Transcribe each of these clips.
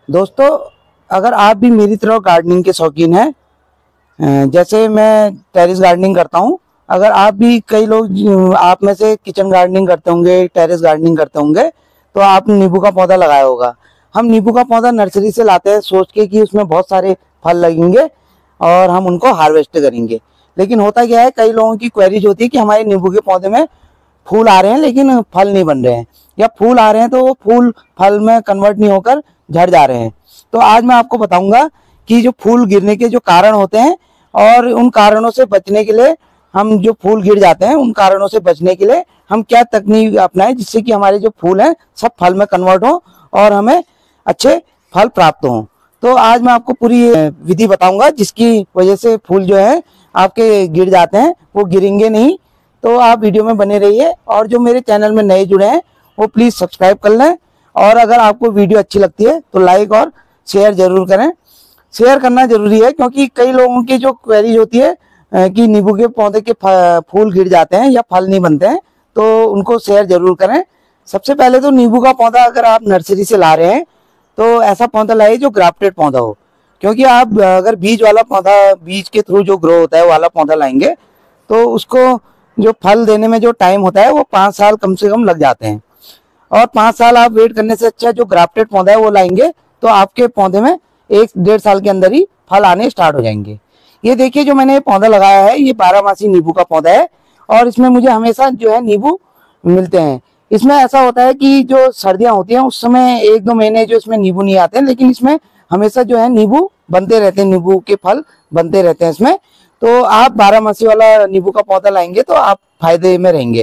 दोस्तों, अगर आप भी मेरी तरह गार्डनिंग के शौकीन हैं, जैसे मैं टेरेस गार्डनिंग करता हूं, अगर आप भी कई लोग आप में से किचन गार्डनिंग करते होंगे, टेरेस गार्डनिंग करते होंगे, तो आपने नींबू का पौधा लगाया होगा। हम नींबू का पौधा नर्सरी से लाते हैं सोच के कि उसमें बहुत सारे फल लगेंगे और हम उनको हार्वेस्ट करेंगे। लेकिन होता क्या है, कई लोगों की क्वेरीज होती है कि हमारे नींबू के पौधे में फूल आ रहे हैं लेकिन फल नहीं बन रहे हैं, या फूल आ रहे हैं तो वो फूल फल में कन्वर्ट नहीं होकर झड़ जा रहे हैं। तो आज मैं आपको बताऊंगा कि जो फूल गिरने के जो कारण होते हैं और उन कारणों से बचने के लिए, हम जो फूल गिर जाते हैं उन कारणों से बचने के लिए हम क्या तकनीक अपनाएं जिससे कि हमारे जो फूल हैं सब फल में कन्वर्ट हो और हमें अच्छे फल प्राप्त हों। तो आज मैं आपको पूरी विधि बताऊंगा जिसकी वजह से फूल जो है आपके गिर जाते हैं वो गिरेंगे नहीं। तो आप वीडियो में बने रहिए, और जो मेरे चैनल में नए जुड़े हैं वो प्लीज़ सब्सक्राइब कर लें, और अगर आपको वीडियो अच्छी लगती है तो लाइक और शेयर जरूर करें। शेयर करना जरूरी है क्योंकि कई लोगों की जो क्वेरीज होती है कि नींबू के पौधे के फूल गिर जाते हैं या फल नहीं बनते हैं, तो उनको शेयर जरूर करें। सबसे पहले तो नींबू का पौधा अगर आप नर्सरी से ला रहे हैं तो ऐसा पौधा लाइए जो ग्राफ्टेड पौधा हो, क्योंकि आप अगर बीज वाला पौधा, बीज के थ्रू जो ग्रो होता है वाला पौधा लाएंगे तो उसको जो फल देने में जो टाइम होता है वो 5 साल कम से कम लग जाते हैं। और 5 साल आप वेट करने से अच्छा जो ग्राफ्टेड पौधा है वो लाएंगे तो आपके पौधे में 1-1.5 साल के अंदर ही फल आने स्टार्ट हो जाएंगे। ये देखिए, जो मैंने पौधा लगाया है ये 12 मासी नींबू का पौधा है, और इसमें मुझे हमेशा जो है नींबू मिलते हैं। इसमें ऐसा होता है कि जो सर्दियां होती हैं उस समय 1-2 महीने जो इसमें नींबू नहीं आते हैं, लेकिन इसमें हमेशा जो है नींबू बनते रहते हैं, नींबू के फल बनते रहते हैं इसमें। तो आप 12 मासी वाला नींबू का पौधा लाएंगे तो आप फायदे में रहेंगे।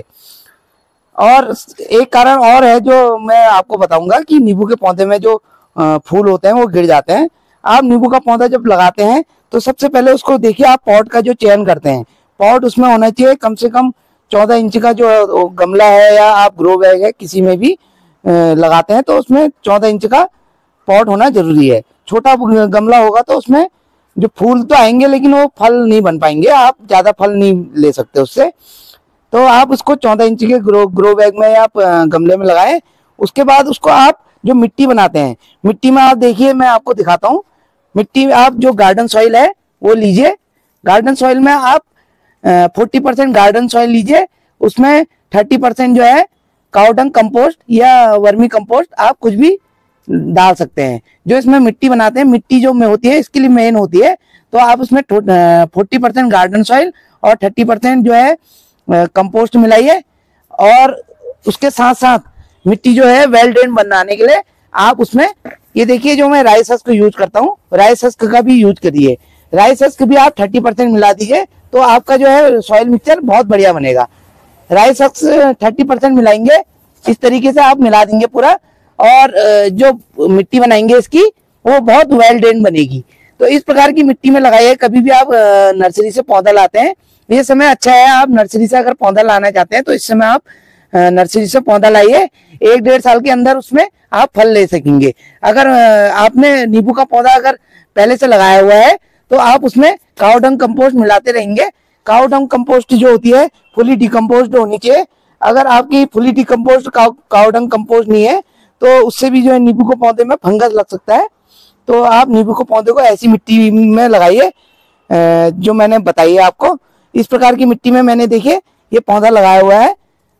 और एक कारण और है जो मैं आपको बताऊंगा कि नींबू के पौधे में जो फूल होते हैं वो गिर जाते हैं। आप नींबू का पौधा जब लगाते हैं तो सबसे पहले उसको देखिए, आप पॉट का जो चयन करते हैं, पॉट उसमें होना चाहिए कम से कम 14 इंच का जो गमला है, या आप ग्रो बैग है किसी में भी लगाते हैं तो उसमें 14 इंच का पॉट होना जरूरी है। छोटा गमला होगा तो उसमें जो फूल तो आएंगे लेकिन वो फल नहीं बन पाएंगे, आप ज्यादा फल नहीं ले सकते उससे। तो आप उसको 14 इंच के ग्रो बैग में या गमले में लगाएं। उसके बाद उसको आप जो मिट्टी बनाते हैं, मिट्टी में आप देखिए, मैं आपको दिखाता हूँ। मिट्टी आप जो गार्डन सॉइल है वो लीजिए। गार्डन सॉइल में आप 40% गार्डन सॉइल लीजिए, उसमें 30% जो है काउडंग कंपोस्ट या वर्मी कंपोस्ट आप कुछ भी डाल सकते हैं। जो इसमें मिट्टी बनाते हैं, मिट्टी जो में होती है इसके लिए मेन होती है, तो आप उसमें 40% गार्डन सॉइल और 30% जो है कंपोस्ट मिलाइए। और उसके साथ साथ मिट्टी जो है वेल ड्रेन बनाने के लिए आप उसमें, ये देखिए जो मैं राइस हस्क यूज करता हूँ, राइस हस्क का भी यूज करिए। राइस हस्क भी आप 30% मिला दीजिए तो आपका जो है सॉइल मिक्सचर बहुत बढ़िया बनेगा। राइस हस्क 30% मिलाएंगे, इस तरीके से आप मिला देंगे पूरा, और जो मिट्टी बनाएंगे इसकी वो बहुत वेल ड्रेन बनेगी। तो इस प्रकार की मिट्टी में लगाइए। कभी भी आप नर्सरी से पौधा लाते हैं, ये समय अच्छा है, आप नर्सरी से अगर पौधा लाना चाहते हैं तो इस समय आप नर्सरी से पौधा लाइए। 1-1.5 साल के अंदर उसमें आप फल ले सकेंगे। अगर आपने नींबू का पौधा अगर पहले से लगाया हुआ है तो आप उसमें काउडंग कंपोस्ट मिलाते रहेंगे। काउडंग कंपोस्ट जो होती है फुली डिकम्पोज्ड होनी चाहिए। अगर आपकी फुली डिकम्पोज्ड काउडंग कंपोस्ट नहीं है तो उससे भी जो है नींबू के पौधे में फंगस लग सकता है। तो आप नींबू के पौधे को ऐसी मिट्टी में लगाइए जो मैंने बताई है आपको। इस प्रकार की मिट्टी में मैंने देखिए ये पौधा लगाया हुआ है,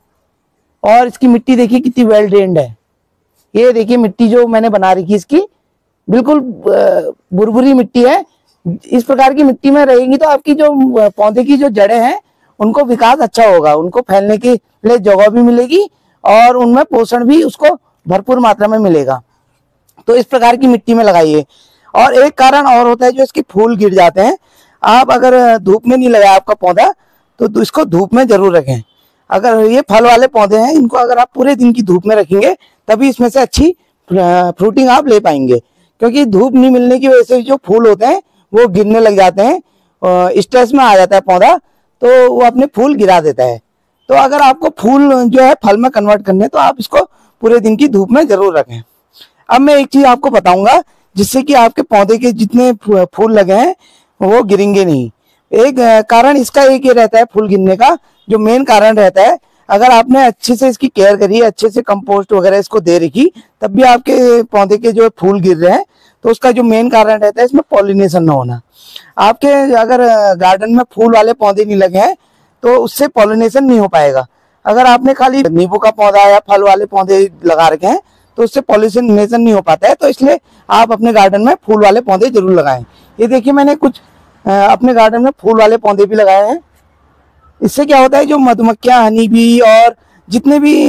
और इसकी मिट्टी देखिए कितनी वेल ड्रेन्ड है। ये देखिए मिट्टी जो मैंने बना रखी इसकी बिल्कुल बुरबुरी मिट्टी है। इस प्रकार की मिट्टी में रहेगी तो आपकी जो पौधे की जो जड़ें हैं उनको विकास अच्छा होगा, उनको फैलने के लिए जगह भी मिलेगी और उनमें पोषण भी उसको भरपूर मात्रा में मिलेगा। तो इस प्रकार की मिट्टी में लगाइए। और एक कारण और होता है जो इसके फूल गिर जाते हैं। आप अगर धूप में नहीं लगाया आपका पौधा तो इसको धूप में जरूर रखें। अगर ये फल वाले पौधे हैं, इनको अगर आप पूरे दिन की धूप में रखेंगे तभी इसमें से अच्छी फ्रूटिंग आप ले पाएंगे, क्योंकि धूप नहीं मिलने की वजह से जो फूल होते हैं वो गिरने लग जाते हैं, स्ट्रेस में आ जाता है पौधा, तो वो अपने फूल गिरा देता है। तो अगर आपको फूल जो है फल में कन्वर्ट करने तो आप इसको पूरे दिन की धूप में जरूर रखें। अब मैं एक चीज आपको बताऊंगा जिससे कि आपके पौधे के जितने फूल लगे हैं वो गिरेंगे नहीं। एक कारण इसका एक ये रहता है फूल गिरने का, जो मेन कारण रहता है, अगर आपने अच्छे से इसकी केयर करी, अच्छे से कंपोस्ट वगैरह इसको दे रखी, तब भी आपके पौधे के जो फूल गिर रहे हैं, तो उसका जो मेन कारण रहता है इसमें पॉलिनेशन ना होना। आपके अगर गार्डन में फूल वाले पौधे नहीं लगे हैं तो उससे पॉलिनेशन नहीं हो पाएगा। अगर आपने खाली नींबू का पौधा या फल वाले पौधे लगा रखे हैं तो उससे पॉलिनेशन नहीं हो पाता है। तो इसलिए आप अपने गार्डन में फूल वाले पौधे जरूर लगाएं। ये देखिए, मैंने कुछ अपने गार्डन में फूल वाले पौधे भी लगाए हैं। इससे क्या होता है, जो मधुमक्खियां, हनी बी और जितने भी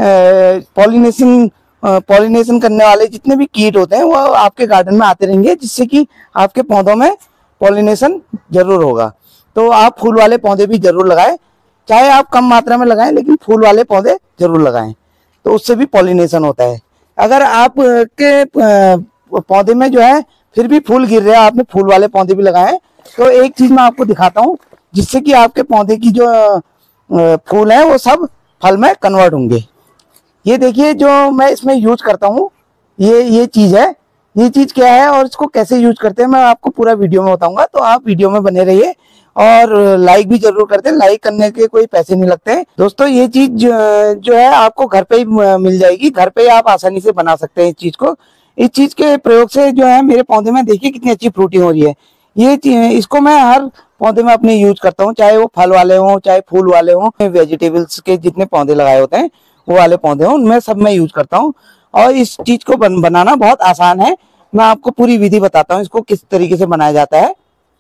पॉलिनेशन करने वाले जितने भी कीट होते हैं वो आपके गार्डन में आते रहेंगे, जिससे कि आपके पौधों में पॉलिनेशन जरूर होगा। तो आप फूल वाले पौधे भी जरूर लगाएं, चाहे आप कम मात्रा में लगाएं, लेकिन फूल वाले पौधे जरूर लगाएं, तो उससे भी पॉलिनेशन होता है। अगर आप के पौधे में जो है फिर भी फूल गिर रहे हैं, आपने फूल वाले पौधे भी लगाए, तो एक चीज मैं आपको दिखाता हूँ, जिससे कि आपके पौधे की जो फूल है वो सब फल में कन्वर्ट होंगे। ये देखिए, जो मैं इसमें यूज करता हूँ, ये चीज है। ये चीज क्या है और इसको कैसे यूज करते हैं मैं आपको पूरा वीडियो में बताऊंगा, तो आप वीडियो में बने रहिए और लाइक भी जरूर करते हैं। लाइक करने के कोई पैसे नहीं लगते हैं दोस्तों। ये चीज जो है आपको घर पे ही मिल जाएगी, घर पे ही आप आसानी से बना सकते हैं इस चीज को। इस चीज के प्रयोग से जो है मेरे पौधे में देखिए कितनी अच्छी फ्रूटिंग हो रही है। इसको मैं हर पौधे में अपने यूज करता हूँ, चाहे वो फल वाले हों, चाहे फूल वाले हों, वेजिटेबल्स के जितने पौधे लगाए होते हैं वो वाले पौधे हों, उनमें सब मैं यूज करता हूँ। और इस चीज को बनाना बहुत आसान है। मैं आपको पूरी विधि बताता हूँ इसको किस तरीके से बनाया जाता है।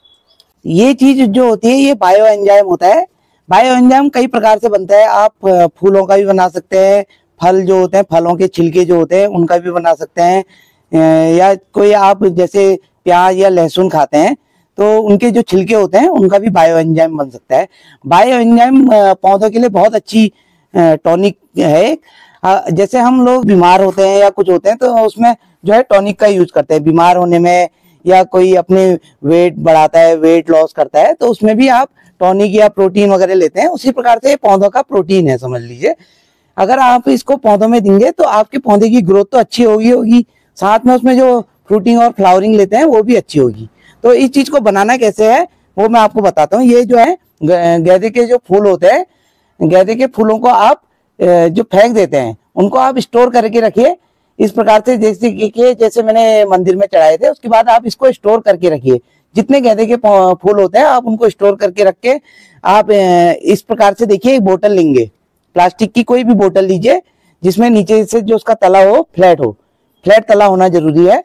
ये चीज जो होती है ये बायो एंजाइम होता है। बायो एंजाइम कई प्रकार से बनता है। आप फूलों का भी बना सकते हैं, फल जो होते हैं, फलों के छिलके जो होते हैं उनका भी बना सकते हैं, या कोई आप जैसे प्याज या लहसुन खाते हैं तो उनके जो छिलके होते हैं उनका भी बायो एंजाइम बन सकता है। बायो एंजाइम पौधों के लिए बहुत अच्छी टॉनिक है। जैसे हम लोग बीमार होते हैं या कुछ होते हैं तो उसमें जो है टॉनिक का यूज करते हैं बीमार होने में, या कोई अपने वेट बढ़ाता है, वेट लॉस करता है, तो उसमें भी आप टॉनिक या प्रोटीन वगैरह लेते हैं। उसी प्रकार से पौधों का प्रोटीन है, समझ लीजिए। अगर आप इसको पौधों में देंगे तो आपके पौधे की ग्रोथ तो अच्छी होगी, साथ में उसमें जो फ्रूटिंग और फ्लावरिंग लेते हैं वो भी अच्छी होगी। तो इस चीज को बनाना कैसे है वो मैं आपको बताता हूँ। ये जो है गेंदे के जो फूल होते हैं, गेंदे के फूलों को आप जो फेंक देते हैं उनको आप स्टोर करके रखिए इस प्रकार से, जैसे मैंने मंदिर में चढ़ाए थे। उसके बाद आप इसको स्टोर करके रखिए। जितने गेंदे के फूल होते हैं आप उनको स्टोर करके रख के आप इस प्रकार से देखिए, एक बोतल लेंगे, प्लास्टिक की कोई भी बोतल लीजिए जिसमें नीचे से जो उसका तला हो फ्लैट तला होना जरूरी है।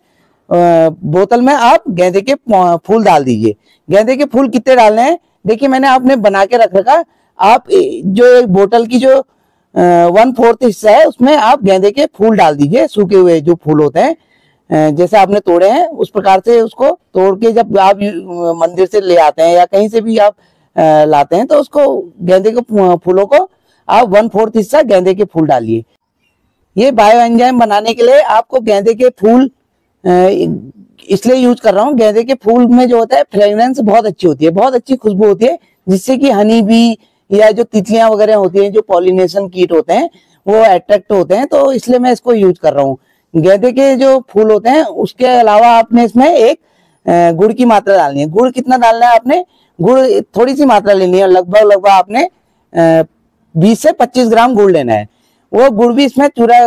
बोतल में आप गेंदे के फूल डाल दीजिए। गेंदे के फूल कितने डालने हैं देखिए, मैंने आपने बना के रख रखा। आप जो एक बोतल की जो 1/4 हिस्सा है उसमें आप गेंदे के फूल डाल दीजिए, सूखे हुए जो फूल होते हैं जैसे आपने तोड़े हैं उस प्रकार से उसको तोड़ के जब आप मंदिर से ले आते हैं या कहीं से भी आप लाते हैं तो उसको गेंदे के फूलों को आप 1/4 हिस्सा गेंदे के फूल डालिए। ये बायो एंजाइम बनाने के लिए आपको गेंदे के फूल इसलिए यूज कर रहा हूँ, गेंदे के फूल में जो होता है फ्रेग्रेंस बहुत अच्छी होती है, बहुत अच्छी खुशबू होती है, जिससे कि हनी बी या जो तितलियां वगैरह होती हैं, जो पॉलिनेशन कीट होते हैं वो अट्रैक्ट होते हैं। तो इसलिए मैं इसको यूज कर रहा हूँ। गेंदे के जो फूल होते हैं उसके अलावा आपने इसमें एक गुड़ की मात्रा डालनी है। गुड़ कितना डालना है आपने, गुड़ थोड़ी सी मात्रा लेनी है, लगभग आपने 20 से 25 ग्राम गुड़ लेना है। वो गुड़ भी इसमें चूरा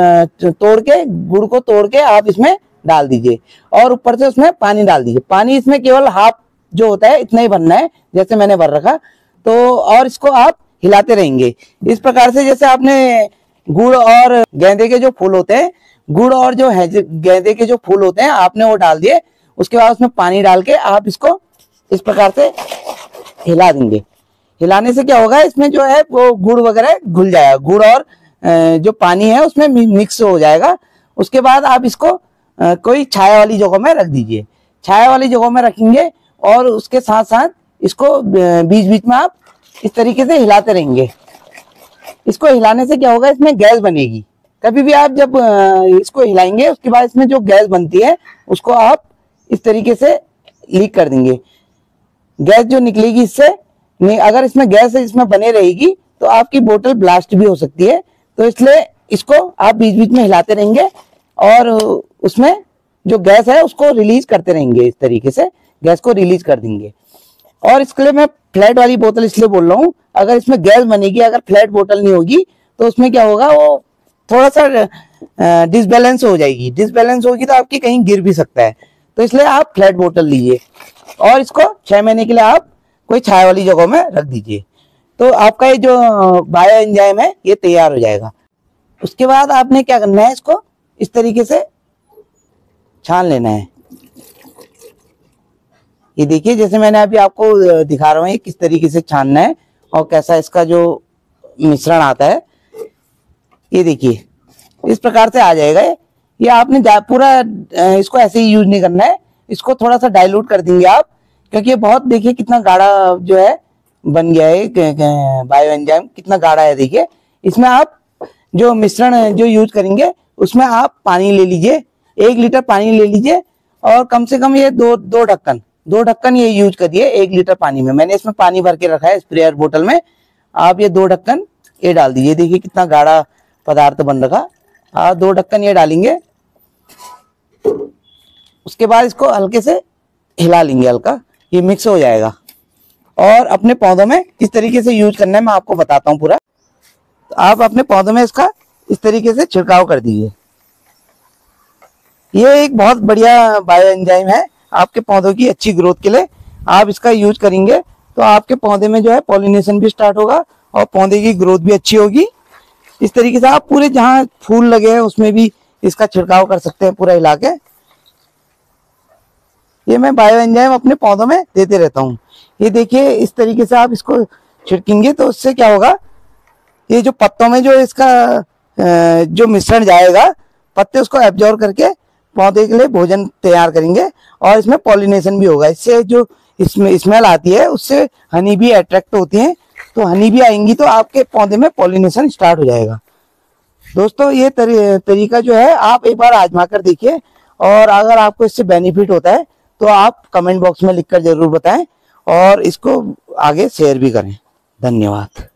गुड़ को तोड़ के आप इसमें डाल दीजिए और ऊपर से उसमें पानी डाल दीजिए। पानी इसमें केवल हाफ जो होता है इतना ही भरना है, जैसे मैंने भर रखा। तो और इसको आप हिलाते रहेंगे इस प्रकार से। जैसे आपने गुड़ और गेंदे के जो फूल होते हैं, गुड़ और जो है गेंदे के जो फूल होते हैं आपने वो डाल दिए, उसके बाद उसमें पानी डाल के आप इसको इस प्रकार से हिला देंगे। हिलाने से क्या होगा, इसमें जो है वो गुड़ वगैरह घुल जाएगा, गुड़ और जो पानी है उसमें मिक्स हो जाएगा। उसके बाद आप इसको कोई छाया वाली जगह में रख दीजिए। छाया वाली जगह में रखेंगे और उसके साथ साथ इसको बीच बीच में आप इस तरीके से हिलाते रहेंगे। इसको हिलाने से क्या होगा, इसमें गैस बनेगी। कभी भी आप जब इसको हिलाएंगे उसके बाद इसमें जो गैस बनती है उसको आप इस तरीके से लीक कर देंगे। गैस जो निकलेगी इससे, अगर इसमें गैस इसमें बने रहेगी तो आपकी बोतल ब्लास्ट भी हो सकती है। तो इसलिए इसको आप बीच बीच में हिलाते रहेंगे और उसमें जो गैस है उसको रिलीज करते रहेंगे। इस तरीके से गैस को रिलीज कर देंगे। और इसके लिए मैं फ्लैट वाली बोतल इसलिए बोल रहा हूँ, अगर इसमें गैस बनेगी, अगर फ्लैट बोतल नहीं होगी तो उसमें क्या होगा, वो थोड़ा सा डिसबैलेंस हो जाएगी। डिसबैलेंस होगी तो आपकी कहीं गिर भी सकता है, तो इसलिए आप फ्लैट बोतल लीजिए और इसको 6 महीने के लिए आप कोई छाया वाली जगह में रख दीजिए, तो आपका ये जो बायो एंजाइम है ये तैयार हो जाएगा। उसके बाद आपने क्या करना है, इसको इस तरीके से छान लेना है। ये देखिए, जैसे मैंने अभी आपको दिखा रहा हूँ ये किस तरीके से छानना है और कैसा इसका जो मिश्रण आता है। ये देखिए इस प्रकार से आ जाएगा। ये आपने पूरा इसको ऐसे ही यूज नहीं करना है, इसको थोड़ा सा डाइल्यूट कर देंगे आप, क्योंकि ये बहुत, देखिए कितना गाढ़ा जो है बन गया है, बायो एंजाइम कितना गाढ़ा है। देखिए इसमें आप जो मिश्रण जो यूज करेंगे उसमें आप पानी ले लीजिए, 1 लीटर पानी ले लीजिए और कम से कम ये दो ढक्कन ये यूज करिए 1 लीटर पानी में। मैंने इसमें पानी भर के रखा है स्प्रेयर बोतल में, आप ये 2 ढक्कन ये डाल दीजिए। देखिए कितना गाढ़ा पदार्थ बन रखा, आप 2 ढक्कन ये डालेंगे। उसके बाद इसको हल्के से हिला लेंगे, हल्का ये मिक्स हो जाएगा। और अपने पौधों में किस तरीके से यूज करना है मैं आपको बताता हूँ पूरा। तो आप अपने पौधों में इसका इस तरीके से छिड़काव कर दीजिए। ये एक बहुत बढ़िया बायो एंजाइम है आपके पौधों की अच्छी ग्रोथ के लिए। आप इसका यूज करेंगे तो आपके पौधे में जो है पॉलिनेशन भी स्टार्ट होगा और पौधे की ग्रोथ भी अच्छी होगी। इस तरीके से आप पूरे जहां फूल लगे हैं उसमें भी इसका छिड़काव कर सकते हैं पूरा हिला के। ये मैं बायो एंजाइम अपने पौधों में देते रहता हूँ। ये देखिए इस तरीके से आप इसको छिड़केंगे तो उससे क्या होगा, ये जो पत्तों में जो इसका जो मिश्रण जाएगा, पत्ते उसको एब्जॉर्ब करके पौधे के लिए भोजन तैयार करेंगे और इसमें पॉलिनेशन भी होगा। इससे जो इसमें स्मेल आती है उससे हनी भी अट्रैक्ट होती है, तो हनी भी आएंगी तो आपके पौधे में पॉलिनेशन स्टार्ट हो जाएगा। दोस्तों ये तरीका जो है आप एक बार आजमा कर देखिए और अगर आपको इससे बेनिफिट होता है तो आप कमेंट बॉक्स में लिखकर जरूर बताएं और इसको आगे शेयर भी करें। धन्यवाद।